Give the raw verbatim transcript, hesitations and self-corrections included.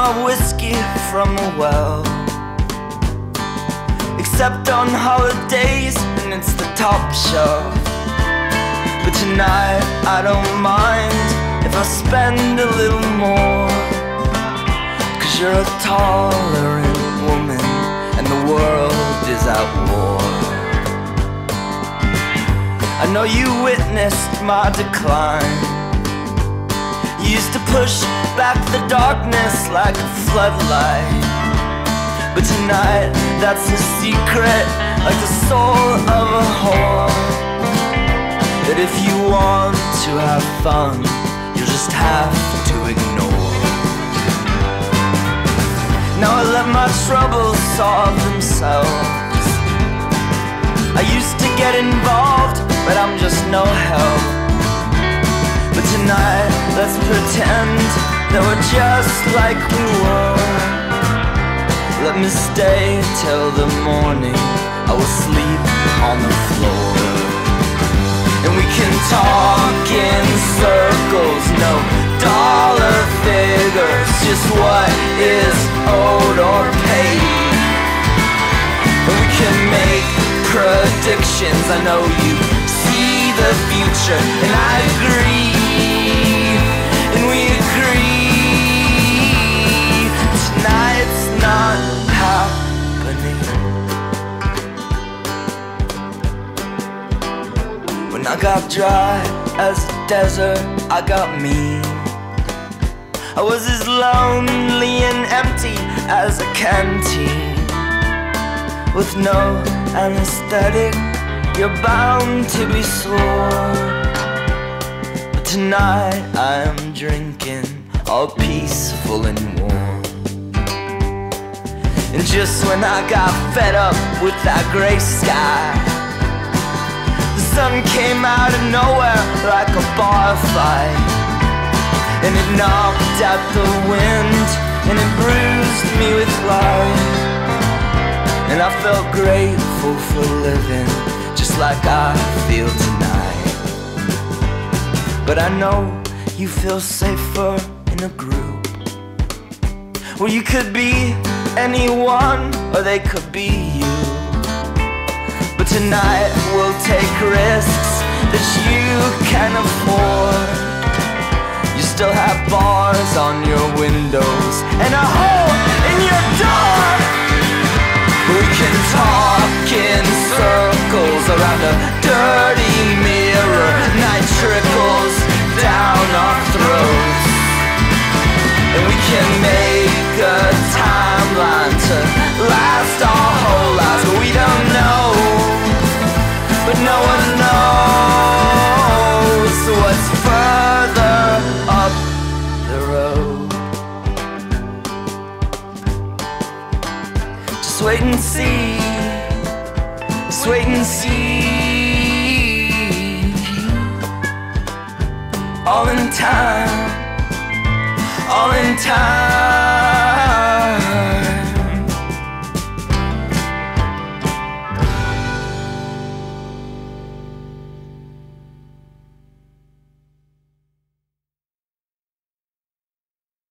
my whiskey from a well, except on holidays and it's the top shelf. But tonight I don't mind if I spend a little more, 'cause you're a tolerant woman and the world is at war. I know you witnessed my decline. You used to push back the darkness like a floodlight, but tonight that's a secret, like the soul of a whore, that if you want to have fun, you just have to ignore. Now I let my troubles solve themselves. I used to get involved, but I'm just no help. But tonight, let's pretend that we're just like we were. Let me stay till the morning, I will sleep on the floor. And we can talk in circles, no dollar figures, just what is owed or paid. And we can make predictions, I know you see the future, and I agree, and we agree, tonight's not happening. When I got dry as a desert, I got mean. I was as lonely and empty as a canteen. With no anesthetic, you're bound to be sore. But tonight I am drinking, all peaceful and warm. And just when I got fed up with that gray sky, the sun came out of nowhere like a bar fight, and it knocked out the wind, and it bruised me with light. And I felt grateful for living, just like I feel tonight. But I know you feel safer in a group, where you could be anyone, or they could be you. But tonight we'll take risks that you can afford. You still have bars on your windows and a hole in your door. We can talk in circles around a dirty mirror. Night trickles down our throats, and we can make a timeline to last our whole lives. But we don't know, but no one knows what's further up the road. Just wait and see, just wait and see. All in time, all in time.